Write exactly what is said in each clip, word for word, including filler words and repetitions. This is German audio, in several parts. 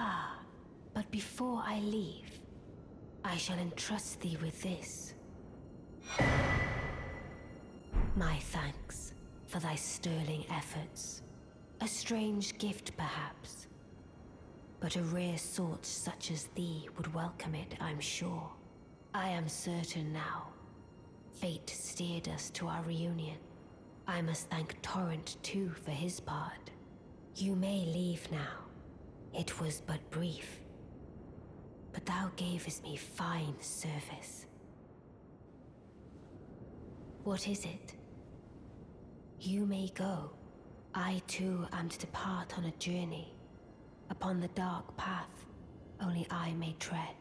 Ah, but before I leave, I shall entrust thee with this. My thanks for thy sterling efforts. A strange gift, perhaps. But a rare sort such as thee would welcome it, I'm sure. I am certain now. Fate steered us to our reunion. I must thank Torrent, too, for his part. You may leave now. It was but brief. But thou gavest me fine service. What is it? You may go. I too am to depart on a journey. Upon the dark path, only I may tread.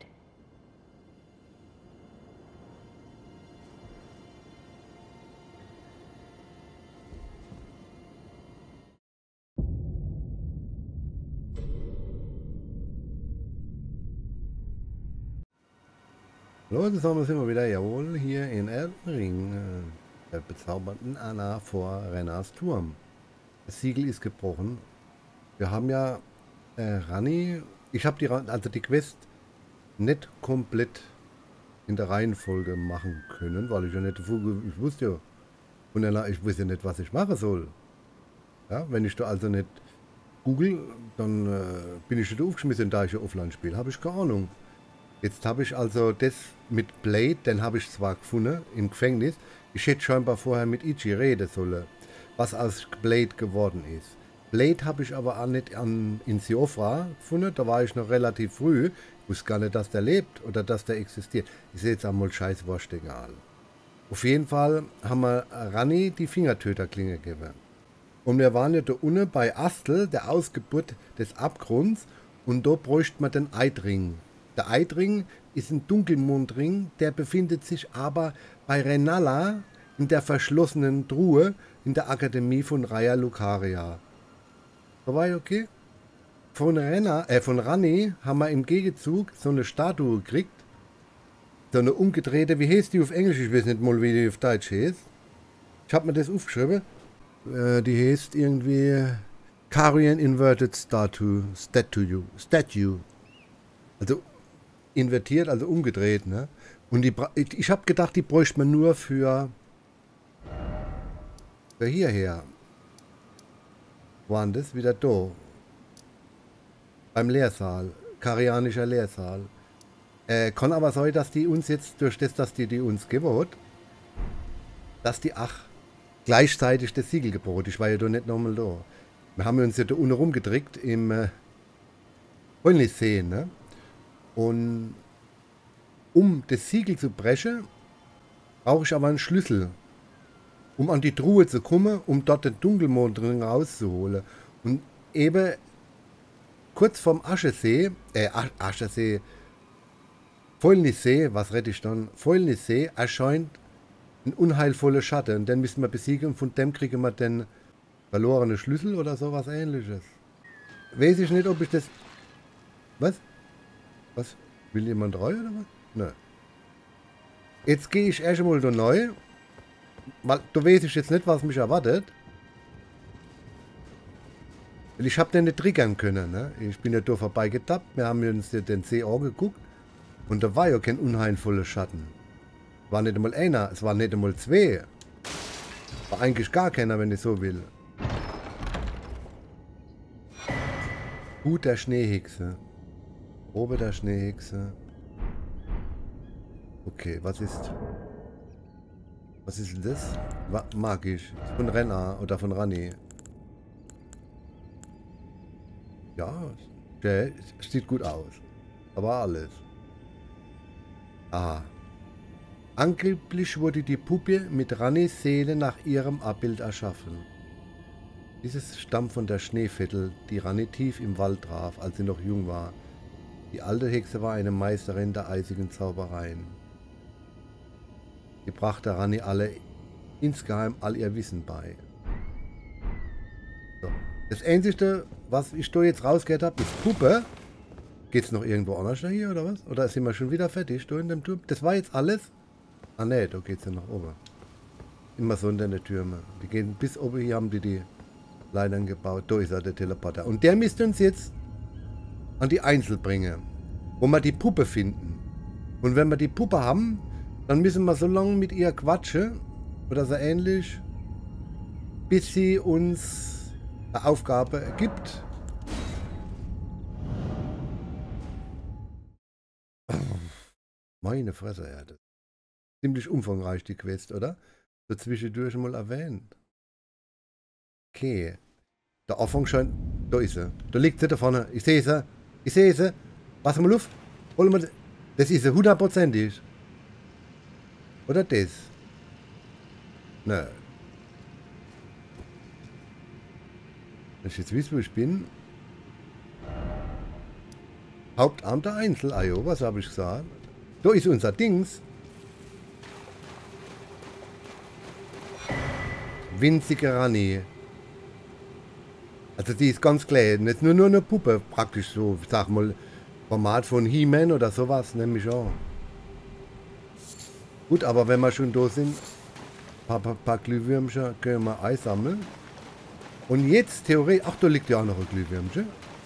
Hallo zusammen, sind wir wieder, jawohl, hier in Elden Ring, äh, der bezaubernden Anna vor Rennas Turm. Das Siegel ist gebrochen. Wir haben ja äh, Ranni, ich habe die, also die Quest nicht komplett in der Reihenfolge machen können, weil ich ja nicht, ich wusste ja, und dann, ich wusste ja nicht, was ich machen soll. Ja, wenn ich da also nicht google, dann äh, bin ich schon aufgeschmissen, da ich ja offline spiele, habe ich keine Ahnung. Jetzt habe ich also das mit Blade, den habe ich zwar gefunden im Gefängnis. Ich hätte scheinbar vorher mit Ichi reden sollen, was aus Blade geworden ist. Blade habe ich aber auch nicht an, in Siofra gefunden, da war ich noch relativ früh. Ich wusste gar nicht, dass der lebt oder dass der existiert. Ist jetzt einmal scheiß wurscht egal. Auf jeden Fall haben wir Ranni die Fingertöterklinge gegeben. Und wir waren ja da unten bei Astel, der Ausgeburt des Abgrunds, und da bräuchte man den Eidring. Der Eidring ist ein Dunkelmondring, der befindet sich aber bei Rennala in der verschlossenen Truhe in der Akademie von Raya Lucaria. So war ich okay? Von Renna, äh, von Ranni haben wir im Gegenzug so eine Statue gekriegt. So eine umgedrehte, wie heißt die auf Englisch? Ich weiß nicht mal, wie die auf Deutsch heißt. Ich habe mir das aufgeschrieben. Äh, die heißt irgendwie Carian Inverted Statue. Statue. Statue. Also invertiert, also umgedreht, ne? Und die, ich habe gedacht, die bräuchte man nur für, für hierher. Waren das wieder da? Beim Lehrsaal, Karianischer Lehrsaal. Äh, kann aber sein, dass die uns jetzt, durch das, dass die die uns gewohnt, dass die ach gleichzeitig das Siegel gebrochen. Ich war ja da nicht nochmal da. Wir haben uns ja da unten rumgedrückt im äh, Holnissee, ne? Und um das Siegel zu brechen, brauche ich aber einen Schlüssel, um an die Truhe zu kommen, um dort den Dunkelmondring rauszuholen. Und eben kurz vorm Aschesee, äh, Aschesee, Fäulnissee, was rede ich dann? Fäulnissee erscheint ein unheilvoller Schatten. Und den müssen wir besiegen und von dem kriegen wir den verlorenen Schlüssel oder sowas ähnliches. Weiß ich nicht, ob ich das... Was? Was? Will jemand rein oder was? Nein. Jetzt gehe ich erst einmal da neu. Weil da weiß ich jetzt nicht, was mich erwartet. Weil ich habe den nicht triggern können. Ne? Ich bin ja da vorbeigetappt. Wir haben uns den See angeguckt. Und da war ja kein unheilvoller Schatten. War nicht einmal einer. Es war nicht einmal zwei. War eigentlich gar keiner, wenn ich so will. Hut der Schneehexe. Ober der Schneehexe. Okay, was ist... Was ist denn das? Wa magisch. Von Renna oder von Ranni. Ja, der sieht gut aus. Aber alles. Ah. Angeblich wurde die Puppe mit Rannis Seele nach ihrem Abbild erschaffen. Dieses stammt von der Schneevettel, die Ranni tief im Wald traf, als sie noch jung war. Die alte Hexe war eine Meisterin der eisigen Zaubereien. Sie brachte Ranni alle insgeheim all ihr Wissen bei. So. Das Einzige, was ich da jetzt rausgehört habe, ist Puppe. Geht's noch irgendwo anders hier oder was? Oder sind wir schon wieder fertig da in dem Turm? Das war jetzt alles? Ah ne, da geht's ja nach oben. Immer so in den Türme. Die gehen bis oben hier, haben die die Leitern gebaut. Da ist ja der Teleporter. Und der müsste uns jetzt an die Einzel bringen, wo wir die Puppe finden. Und wenn wir die Puppe haben, dann müssen wir so lange mit ihr quatschen oder so ähnlich, bis sie uns eine Aufgabe gibt. Meine Fresse, ja. Das ist ziemlich umfangreich, die Quest, oder? So zwischendurch mal erwähnt. Okay. Der Anfang scheint... Da ist sie. Da liegt sie da vorne. Ich sehe sie. Ich sehe sie. Was haben wir Luft? Holen wir... Das ist sie, hundertprozentig. Oder das? Nö. Wenn ich jetzt weiß, wo ich bin... Hauptamt der Einzel. Ah jo, was habe ich gesagt? Da ist unser Dings. Winzige Rani. Also die ist ganz klein. Nicht nur, nur eine Puppe. Praktisch so, ich sag mal, Format von He-Man oder sowas, nämlich auch. Gut, aber wenn wir schon da sind, ein paar, paar, paar Glühwürmchen können wir einsammeln. Und jetzt theoretisch... Ach, da liegt ja auch noch ein Glühwürmchen.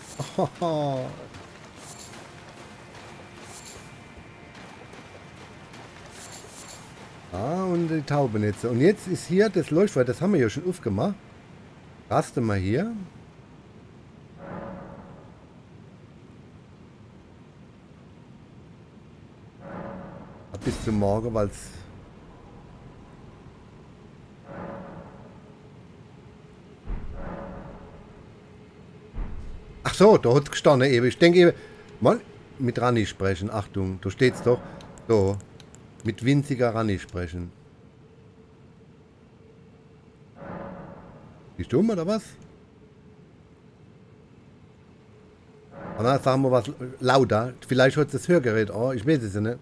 Ah, und die Taubennetze. Und jetzt ist hier das Leuchtfeuer, das haben wir ja schon aufgemacht. Rasten wir hier. Bis zum Morgen, weil es... Ach so, da hat es gestanden eben. Ich denke eben... Mal mit Rani sprechen. Achtung, da steht's doch. So. Mit winziger Rani sprechen. Bist du dumm oder was? Na, sagen wir was lauter. Vielleicht hört das Hörgerät an. Ich weiß es ja nicht.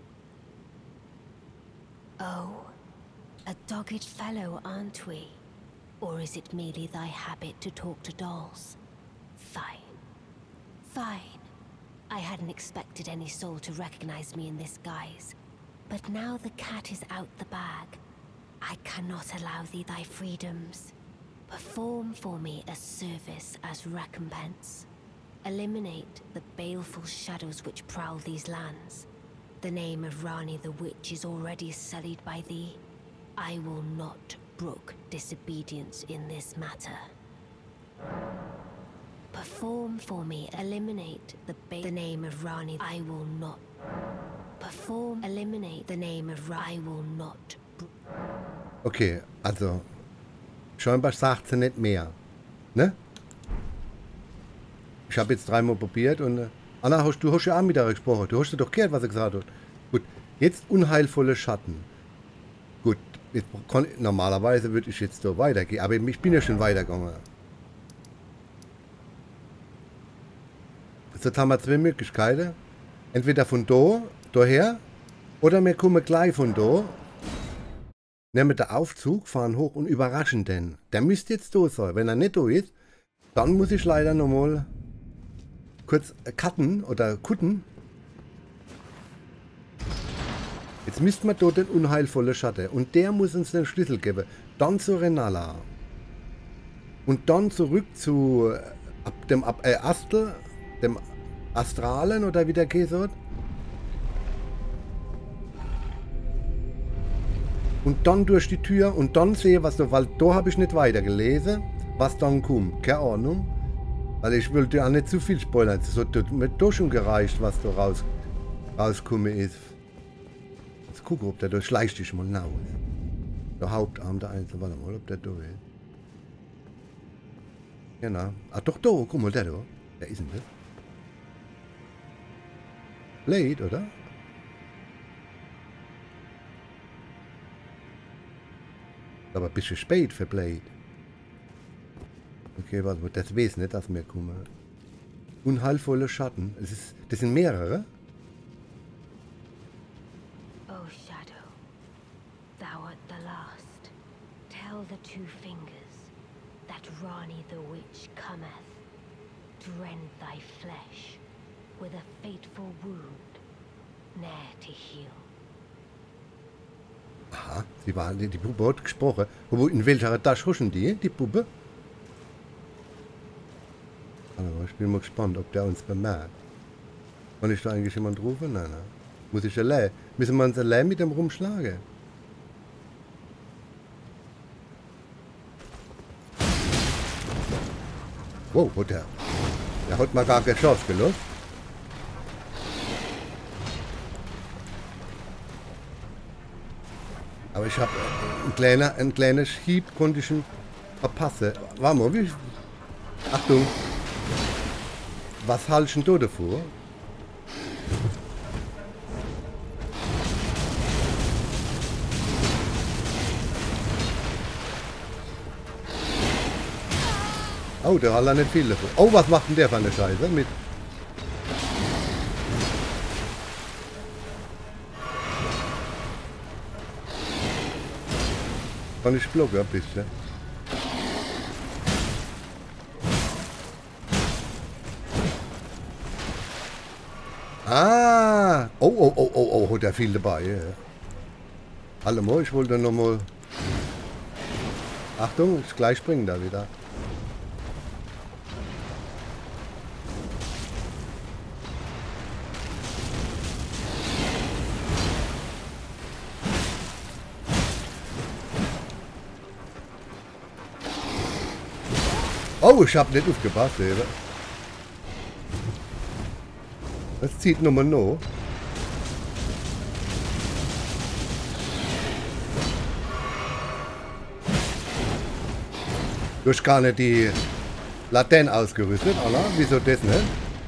Oh, a dogged fellow, aren't we? Or is it merely thy habit to talk to dolls? Fine. Fine. I hadn't expected any soul to recognize me in this guise. But now the cat is out the bag. I cannot allow thee thy freedoms. Perform for me a service as recompense. Eliminate the baleful shadows which prowl these lands. The name of Rani the Witch is already sullied by thee. I will not brook disobedience in this matter. Perform for me, eliminate the ba- the name of Rani. I will not. Perform, eliminate the name of Rani. I will not. Okay, also scheinbar sagt sie nicht mehr. Ne? Ich habe jetzt dreimal probiert und... Äh, Anna, hast, du hast ja auch mit ihr gesprochen. Du hast ja doch gehört, was er gesagt hat. Gut, jetzt unheilvolle Schatten. Gut, jetzt kann, normalerweise würde ich jetzt da weitergehen, aber ich bin ja schon weitergegangen. Jetzt haben wir zwei Möglichkeiten. Entweder von da, daher, oder wir kommen gleich von da, nehmen den Aufzug, fahren hoch und überraschen den. Der müsste jetzt da sein. Wenn er nicht da ist, dann muss ich leider nochmal kurz cutten oder kutten. Jetzt müssten wir dort den unheilvollen Schatten. Und der muss uns den Schlüssel geben. Dann zu Renala. Und dann zurück zu ab dem ab, äh, Astel, dem Astralen oder wie der gesagt. Und dann durch die Tür und dann sehe, was da, weil da habe ich nicht weiter gelesen, was dann kommt. Keine Ahnung. Weil ich wollte ja nicht zu viel spoilern. Es hat mir doch schon gereicht, was da raus, rausgekommen ist. Jetzt gucken, ob der da schleicht dich mal nach. Der Hauptarm, der Einzel. Warte mal, ob der da ist. Genau. Ah, doch da. Guck mal, der da. Wer ist denn das? Blade, oder? Aber ein bisschen spät für Blade. Okay, warte mal, das weiß nicht, dass wir kommen. Unheilvolle Schatten. Das, ist, das sind mehrere. Oh Shadow, thou art the last. Tell the two fingers that Rani the Witch cometh to rend thy flesh with a fateful wound, ne'er to heal. Aha, sie war, die, die Puppe hat gesprochen. Wo, in welcher Tasche huschen die, die Puppe? Also, ich bin mal gespannt, ob der uns bemerkt. Kann ich da eigentlich jemand rufen? Nein, nein. Muss ich allein? Müssen wir uns allein mit dem rumschlagen? Wow, hat der. Der hat mal gar keine Chance gelost. Aber ich habe ein kleiner, ein kleiner Hieb konnte ich ihn verpassen. Warte mal, wie? Achtung. Was haltst du davor? Oh, der hat nicht viel davon. Oh, was macht denn der für eine Scheiße mit? Kann ich blocken ein bisschen? Ah! Oh, oh, oh, oh, oh, hat er viel dabei. Ja. Allemal, ich wollte noch mal. Achtung, ich gleich springen da wieder. Oh, ich hab nicht aufgepasst, eben. Das zieht nur mal noch. Du hast gar nicht die Laternen ausgerüstet, oder? Wieso das nicht?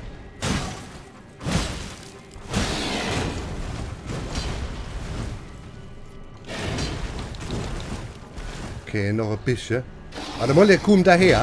Okay, noch ein bisschen. Warte mal, der kommt daher.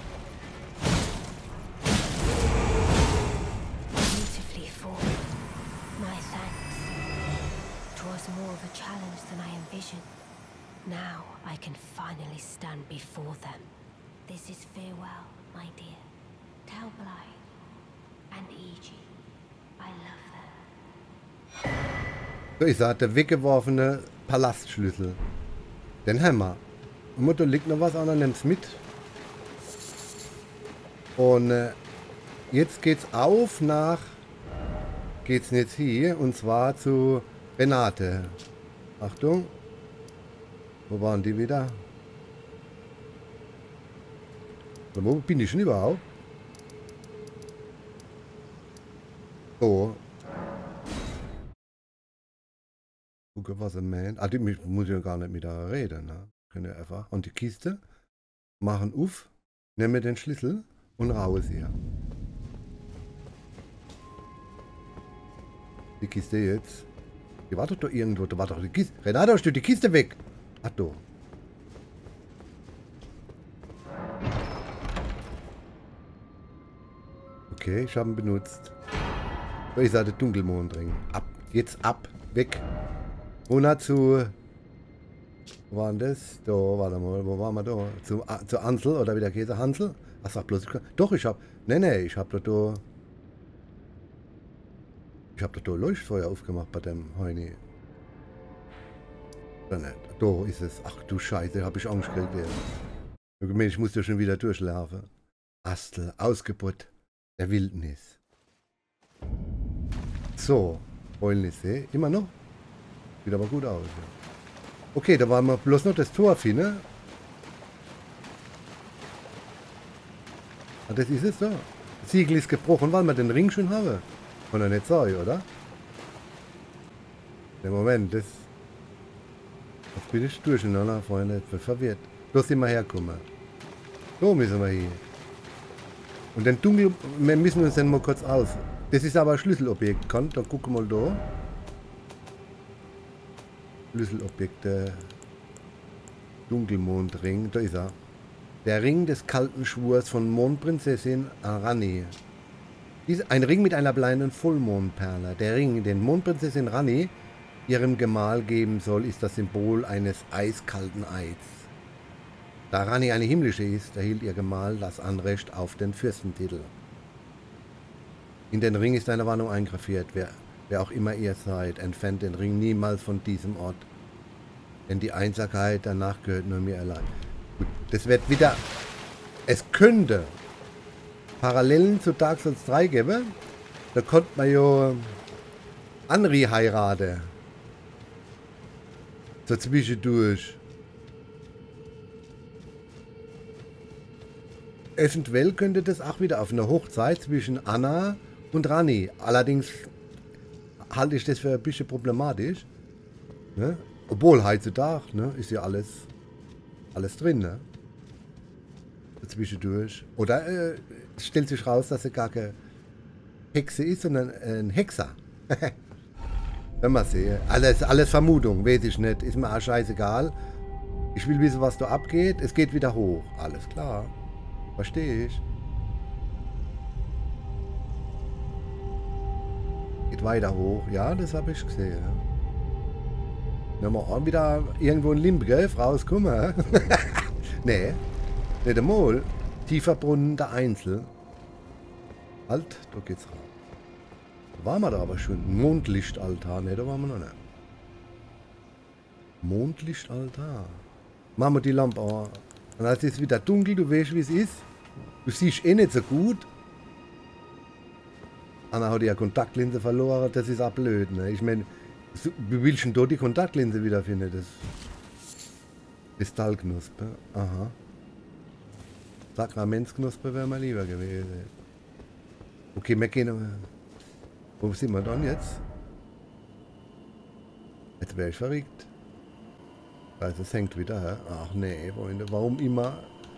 Beautifully formed. My thanks. 'Twas more of a challenge than I envisioned. Now I can finally stand before them. This is farewell, my dear. Tell Blythe and Iji I love them. So, ich sag, der weggeworfene Palastschlüssel. Den Hammer. Und da liegt noch was an, dann nimm's mit. Und äh, jetzt geht's auf nach. Geht's jetzt hier und zwar zu Renate. Achtung. Wo waren die wieder? Wo bin ich denn überhaupt? So. Gucke, was er meint. Ah, die muss ja gar nicht mit der reden. Ne? Können wir einfach. Und die Kiste machen auf, nehmen den Schlüssel und raus hier. Die Kiste jetzt. Die war doch da irgendwo. Da war doch die Kiste. Renate, hast du die Kiste weg? Ach du. Okay, ich habe ihn benutzt. So, ich sage Dunkelmond drin. Ab. Jetzt ab. Weg. Runter zu. Wo war denn das? Da, warte mal, wo waren wir da? Zu, zu Ansel oder wie der Käse Hansel? Ach, sag bloß. Ich, doch, ich hab. Nee, nee, ich hab da. da ich hab da, da Leuchtfeuer aufgemacht bei dem Heini. Da nicht. Da ist es. Ach du Scheiße, hab ich Angst gekriegt. Ja. Ich muss ja schon wieder durchlaufen. Astel, Ausgeburt der Wildnis. So, Heulnisse, immer noch. Sieht aber gut aus. Ja. Okay, da war mal bloß noch das Tor, ne? Ah, das ist es da. Das Siegel ist gebrochen, weil wir den Ring schon haben. Kann er nicht sein, oder? Der Moment, das. Jetzt bin ich durcheinander, Freunde. Ich bin verwirrt. Da sind wir herkommen. So müssen wir hier. Und den Dunkel. Wir müssen uns dann mal kurz aus. Das ist aber ein Schlüsselobjekt, kann. Dann gucken wir mal da. Schlüsselobjekte. Dunkelmondring. Da ist er. Der Ring des kalten Schwurs von Mondprinzessin Ranni. Dies ein Ring mit einer bleibenden Vollmondperle. Der Ring, den Mondprinzessin Ranni ihrem Gemahl geben soll, ist das Symbol eines eiskalten Eids. Da Ranni eine himmlische ist, erhielt ihr Gemahl das Anrecht auf den Fürstentitel. In den Ring ist eine Warnung eingraviert. Wer, wer auch immer ihr seid, entfernt den Ring niemals von diesem Ort. Denn die Einsamkeit danach gehört nur mir allein. Gut, das wird wieder... Es könnte Parallelen zu Dark Souls drei geben. Da konnte man ja Anri heiraten. So zwischendurch. Eventuell könnte das auch wieder auf eine Hochzeit zwischen Anna und Ranni. Allerdings halte ich das für ein bisschen problematisch. Ne? Obwohl heutzutage ne, ist ja alles, alles drin. Ne? Zwischendurch. Oder äh, es stellt sich raus, dass sie gar keine Hexe ist, sondern ein Hexer. Wenn man sieht. Alles, alles Vermutung, weiß ich nicht. Ist mir auch scheißegal. Ich will wissen, was da abgeht. Es geht wieder hoch. Alles klar. Verstehe ich. Geht weiter hoch. Ja, das habe ich gesehen. Wenn wir auch wieder irgendwo in Limbeck rauskommen. Nee. Nicht einmal. Tiefer Brunnen der Einzel. Halt, da geht's raus. Da waren wir da aber schon. Mondlichtaltar. Ne, da waren wir noch nicht. Mondlichtaltar. Machen wir die Lampe an. Und dann ist es wieder dunkel, du weißt, wie es ist. Du siehst eh nicht so gut. Anna hat ja Kontaktlinse verloren, das ist auch blöd. Ne? Ich meine, wie willst du denn da die Kontaktlinse wiederfinden? Das Kristallknospe. Aha. Sakramentsknospe wäre mal lieber gewesen. Okay, wir gehen. Wo sind wir dann jetzt? Jetzt wäre ich verrückt. Also es hängt wieder, hä? Ach nee, Freunde, warum immer?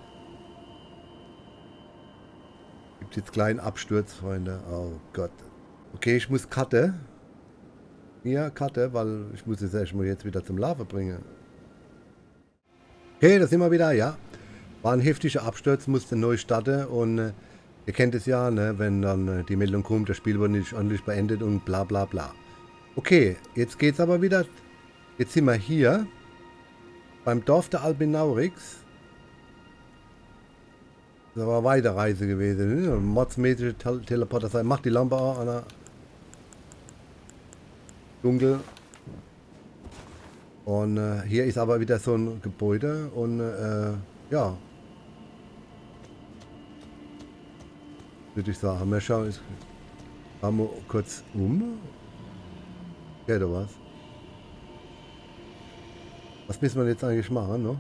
Gibt jetzt kleinen Absturz, Freunde. Oh Gott. Okay, ich muss Karte. Ja, Karte, weil ich muss es erstmal jetzt wieder zum Laufen bringen. Okay, da sind wir wieder, ja. War ein heftiger Absturz, musste neu starten und äh, ihr kennt es ja, ne, wenn dann äh, die Meldung kommt, das Spiel wurde nicht ordentlich beendet und bla bla bla. Okay, jetzt geht's aber wieder. Jetzt sind wir hier. Beim Dorf der Albinaurix. Das war eine Weiterreise gewesen. Ne? Modsmäßige Tel Teleporter. Mach die Lampe an, Anna. Dunkel. Und äh, hier ist aber wieder so ein Gebäude. Und äh, ja. Würde ich sagen. Wir schauen uns mal kurz um. Ja, da war's. Was müssen wir jetzt eigentlich machen, ne?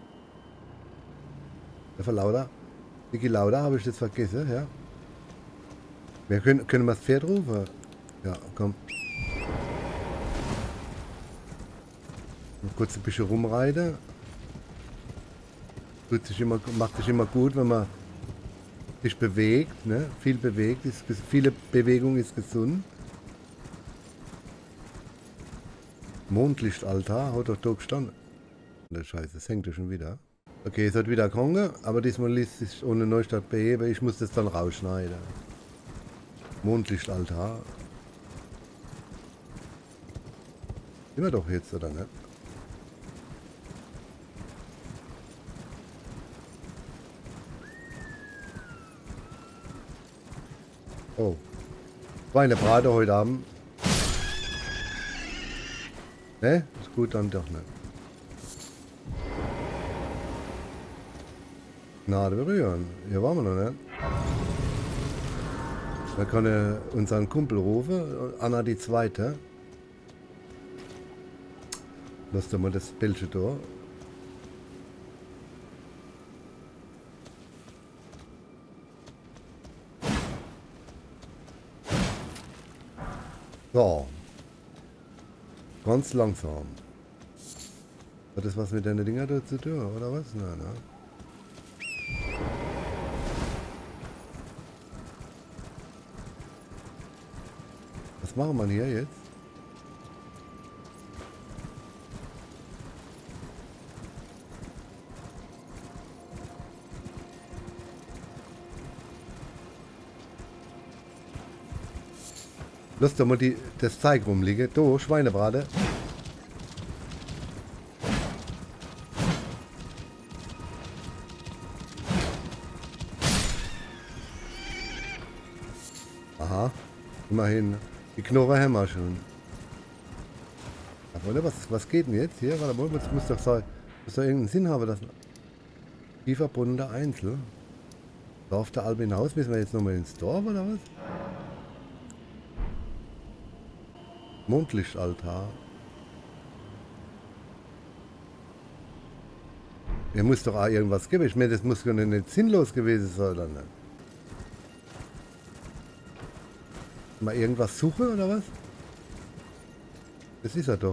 Der Verlauder. Niki Lauda habe ich jetzt vergessen, ja. Wir können, können wir das Pferd rufen? Ja, komm. Mal kurz ein bisschen rumreiten. Tut sich immer, macht sich immer gut, wenn man sich bewegt, ne? Viel bewegt, ist, viele Bewegung ist gesund. Mondlichtaltar, hat doch da gestanden. Das Scheiße, das hängt ja schon wieder. Okay, es hat wieder gehangen, aber diesmal ließ sich ohne Neustart beheben. Ich muss das dann rausschneiden. Mondlichtaltar. Sind wir doch jetzt, oder nicht? Oh. Schweinebraten heute Abend. Ne? Ist gut, dann doch nicht. Gnade berühren. Hier waren wir noch nicht. Da kann er unseren Kumpel rufen. Anna die Zweite. Lass doch mal das Bildschirm da. So. Ganz langsam. Hat das was mit deinen Dinger da zu tun, oder was? Nein, ne? Was machen wir hier jetzt? Lass doch mal die, das Zeug rumliegen. Da, Schweinebrate. Aha, immerhin. Die Knorre haben wir schon. Aber was, was geht denn jetzt hier? Warte mal, das muss doch sein. Muss doch irgendeinen Sinn haben, das. Tiefer Brunnen der Einzel. Dorf der Alp hinaus, müssen wir jetzt nochmal ins Dorf oder was? Mondlichtaltar. Er muss doch auch irgendwas geben. Ich meine, das muss ja nicht sinnlos gewesen sein, oder nicht? Mal irgendwas suchen oder was? Das ist er doch.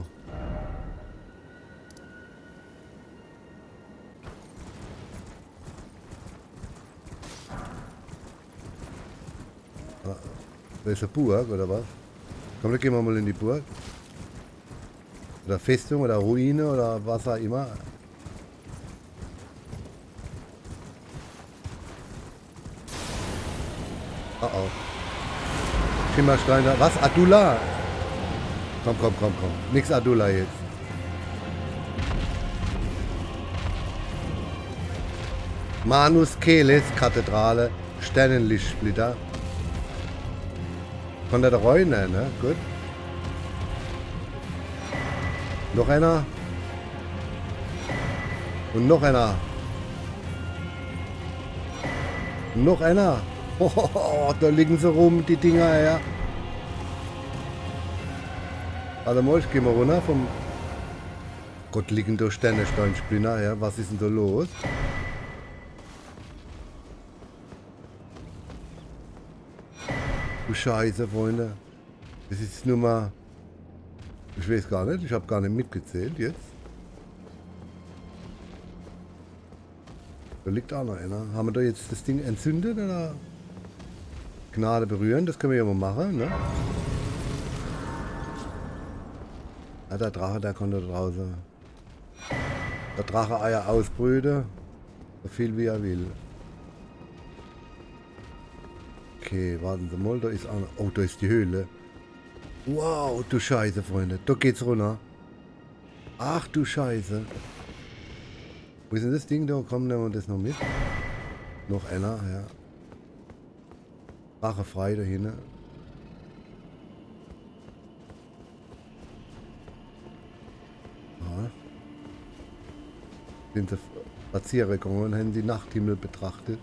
Ah, da ist eine Burg oder was? Komm, dann gehen wir mal in die Burg. Oder Festung oder Ruine oder was auch immer. Oh oh. Schimmersteiner. Was? Adula? Komm, komm, komm, komm. Nix Adula jetzt. Manus Keles Kathedrale. Sternenlichtsplitter. Von der Reune, ne? Gut. Noch einer. Und noch einer. Und noch einer. Oh, da liegen sie rum, die Dinger, ja. Warte mal, ich geh mal runter vom... Gott, liegen da Sternensteinspinner, ja. Was ist denn da los? Du Scheiße, Freunde. Das ist nur mal... Ich weiß gar nicht, ich habe gar nicht mitgezählt jetzt. Da liegt auch noch einer. Haben wir da jetzt das Ding entzündet oder? Gnade berühren, das können wir ja mal machen, ne? Ja, der Drache, der konnte draußen. Der Drache Eier ausbrüten. So viel wie er will. Okay, warten Sie mal, da ist einer. Oh, da ist die Höhle. Wow, du Scheiße, Freunde. Da geht's runter. Ach du Scheiße. Wo ist denn das Ding da? Komm, nehmen wir das noch mit. Noch einer, ja. Drache frei da hinten. Ja. Sind sie spazieren gegangen und haben die Nachthimmel betrachtet.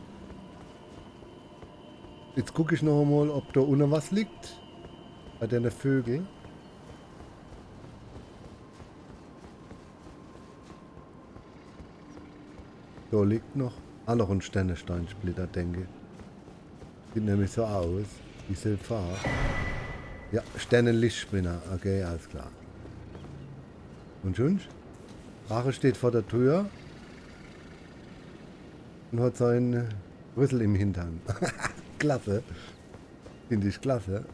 Jetzt gucke ich noch einmal, ob da unten was liegt. Bei den Vögeln. Da liegt noch. Ah, noch ein Sternensteinsplitter, denke ich. Sieht nämlich so aus. Wie Silphar. Ja, Sternenlichtspinner. Okay, alles klar. Und schon? Drache steht vor der Tür. Und hat seinen Rüssel im Hintern. Klasse. Finde ich klasse.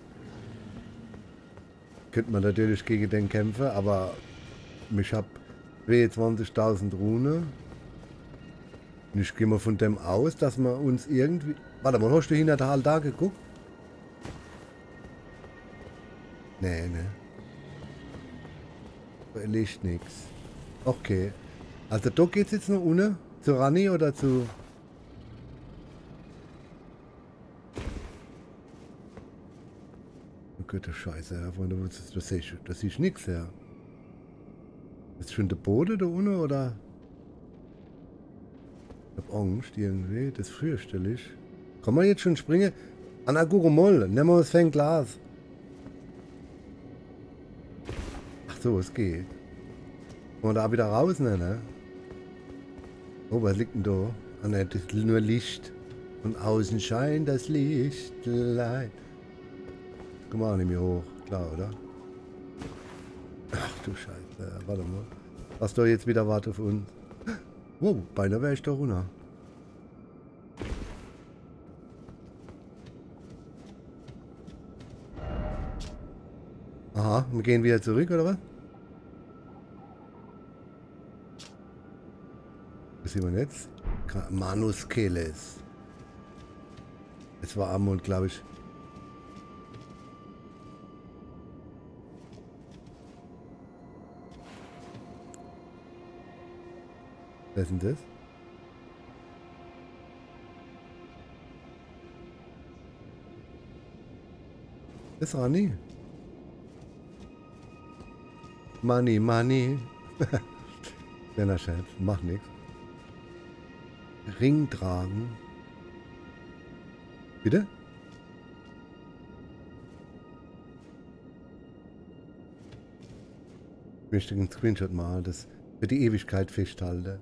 Könnte man natürlich gegen den kämpfen, aber ich habe zweiundzwanzigtausend Runen. Und ich gehe mal von dem aus, dass wir uns irgendwie... Warte mal, hast du hinter der Altar geguckt? Nee, ne. Da liegt nichts. Okay. Also da geht's jetzt noch ohne? Zu Rani oder zu... Gute Scheiße, ja, Freunde, das, das sehe ich, das sehe ich nix, ja. Ist schon der Boden da unten, oder? Ich hab Angst irgendwie, das ist fürchterlich. Kann man jetzt schon springen? An Agurumol, nehmen wir das Glas. Ach so, es geht. Kann man da wieder raus, ne, ne? Oh, was liegt denn da? Ah ne, das ist nur Licht. Von außen scheint das Lichtlein. Komm mal nicht mehr hoch, klar, oder? Ach du Scheiße, warte mal. Was da jetzt wieder wartet auf uns? Wow, beinahe wäre ich da runter. Aha, wir gehen wieder zurück, oder was? Was sehen wir jetzt? Manus Keles. Es war Amund, glaube ich. Wer ist denn das? Das ist Rani. Money, Money. Kleiner Scherz, macht nichts. Ring tragen. Bitte? Ich möchte einen Screenshot machen, das für die Ewigkeit festhalten.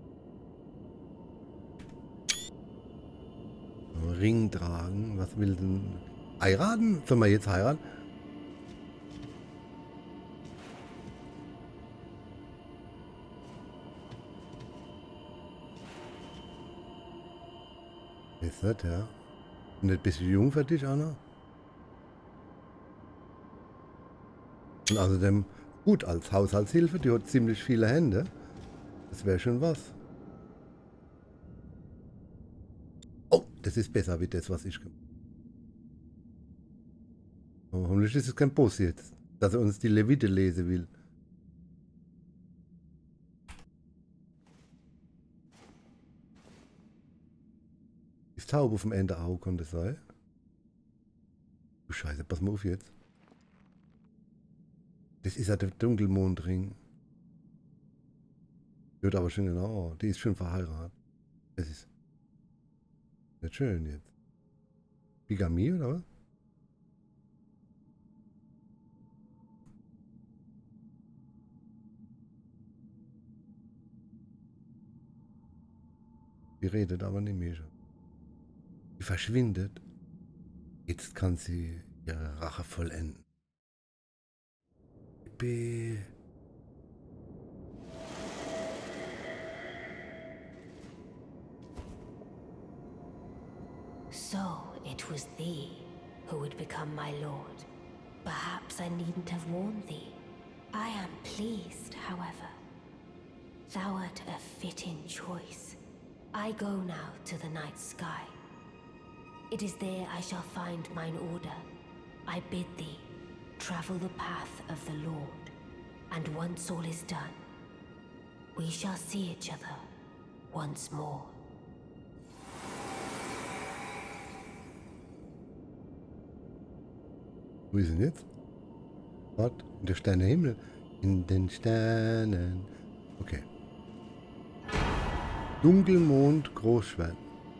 Ring tragen. Was will denn... Heiraten? Sollen wir jetzt heiraten? Ist das, ja. Nicht ein bisschen jung für dich, Anna? Und außerdem, gut, als Haushaltshilfe, die hat ziemlich viele Hände. Das wäre schon was. Oh, das ist besser wie das, was ich gemacht habe. Oh, hoffentlich ist es kein Boss jetzt, dass er uns die Levite lesen will. Ist taub auf dem Ende auch, kann das sein? Du Scheiße, pass mal auf jetzt. Das ist ja der Dunkelmondring. Die wird aber schon genau, die ist schon verheiratet. Das ist nicht schön jetzt. Bigamie oder was? Die redet aber nicht mehr. Sie verschwindet. Jetzt kann sie ihre Rache vollenden. B. So it was thee who would become my lord. Perhaps I needn't have warned thee. I am pleased, however. Thou art a fitting choice. I go now to the night sky. It is there I shall find mine order. I bid thee travel the path of the Lord, and once all is done, we shall see each other once more. Wo ist denn jetzt? Was? In der Sternenhimmel? In den Sternen. Okay. Dunkelmond, Großschwert.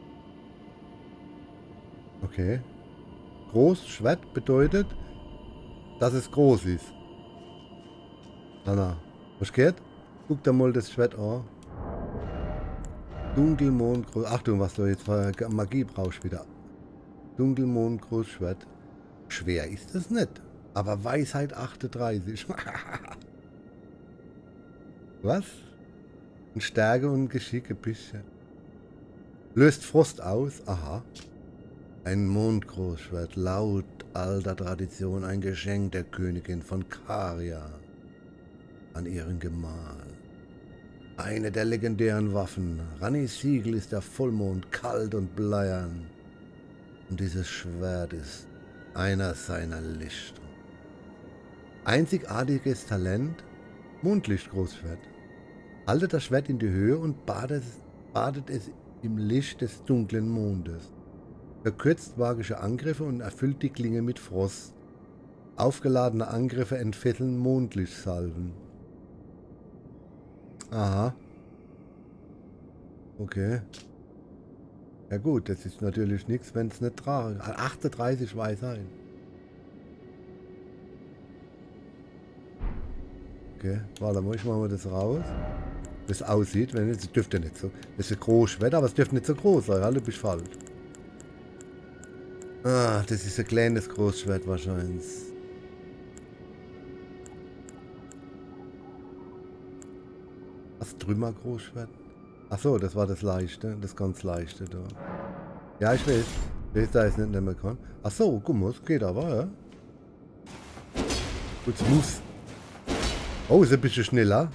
Okay. Großschwert bedeutet, dass es groß ist. Anna, was geht? Guck da mal das Schwert an. Dunkelmond, Groß... Achtung, was du jetzt für Magie brauchst wieder. Dunkelmond, Großschwert. Schwer ist es nicht. Aber Weisheit achtunddreißig. Was? Und Stärke und Geschick ein bisschen. Löst Frost aus. Aha. Ein Mondgroßschwert, laut alter Tradition ein Geschenk der Königin von Caria an ihren Gemahl. Eine der legendären Waffen. Rannis Siegel ist der Vollmond, kalt und bleiern. Und dieses Schwert ist einer seiner Lichter. Einzigartiges Talent, Mondlichtgroßschwert. Haltet das Schwert in die Höhe und badet, badet es im Licht des dunklen Mondes. Verkürzt magische Angriffe und erfüllt die Klinge mit Frost. Aufgeladene Angriffe entfesseln Mondlichtsalven. Aha. Okay. Ja gut, das ist natürlich nichts, wenn es nicht trage. achtunddreißig Weisheit. Okay, warte mal, ich mache mal das raus. Das aussieht, wenn es dürfte nicht so. Das ist ein Großschwert, aber es dürfte nicht so groß sein, alle bist falsch. Ah, das ist ein kleines Großschwert wahrscheinlich. Was, Trümmer Großschwert? Ach so, das war das leichte, das ganz leichte da. Ja, ich weiß. Ich weiß, da ist nicht mehr kann. Ach so, guck mal, es geht aber, ja. Gut, smooth. Oh, ist ein bisschen schneller.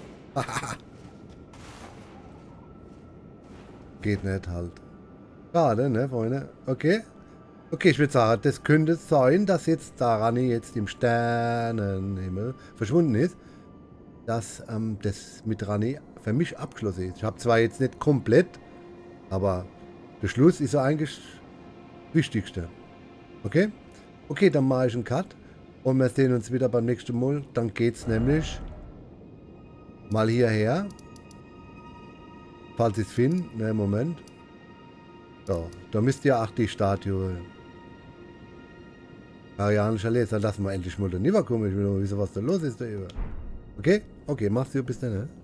Geht nicht halt. Schade, ne, Freunde? Okay. Okay, ich würde sagen, das könnte sein, dass jetzt da Ranni jetzt im Sternenhimmel verschwunden ist. Dass ähm, das mit Ranni für mich abgeschlossen ist. Ich habe zwar jetzt nicht komplett, aber der Schluss ist ja eigentlich das Wichtigste. Okay? Okay, dann mache ich einen Cut. Und wir sehen uns wieder beim nächsten Mal. Dann geht es nämlich mal hierher. Falls ich es finde. Ne, Moment. So, da müsst ihr auch die Statue. Arianischer Leser, lassen wir endlich mal da rüberkommen. Ich will mal wissen, was da los ist da über. Okay? Okay, mach's dir bis dann, ne?